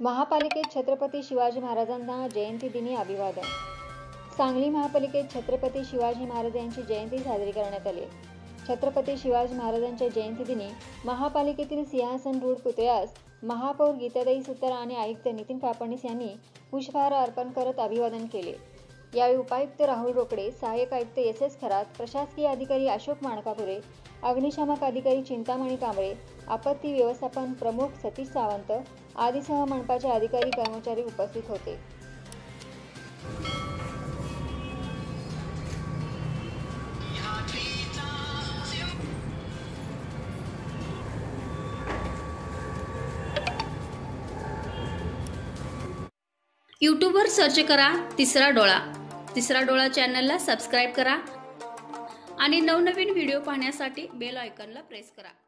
महापालिकेत छत्रपती शिवाजी महाराजांना जयंती दिनी अभिवादन। सांगली महापालिकेत छत्रपती शिवाजी महाराज यांची जयंती साजरी करण्यात आली। छत्रपती शिवाजी महाराजांच्या जयंती दिनी महापालिकेतील सिंहासन रूढ पुतळ्यास महापौर गीताताई सुतार आणि आयुक्त नितीन कापडणीस यांनी पुष्पहार अर्पण करत अभिवादन केले। यावेळी उपायुक्त राहुल रोकडे, सहाय्यक आयुक्त एस खरात, प्रशासकीय अधिकारी अशोक माणकापुरे, अग्निशामक अधिकारी चिंतामणी कांबळे, आपत्ती व्यवस्थापन प्रमुख सतीश सावंत आदीसह मनपाचे अधिकारी कर्मचारी उपस्थित होते। यूट्यूबवर सर्च करा तिसरा डोळा। तिसरा डोळा चॅनलला सबस्क्राइब करा आणि नवनवीन व्हिडिओ पाहण्यासाठी बेल आयकॉनला प्रेस करा।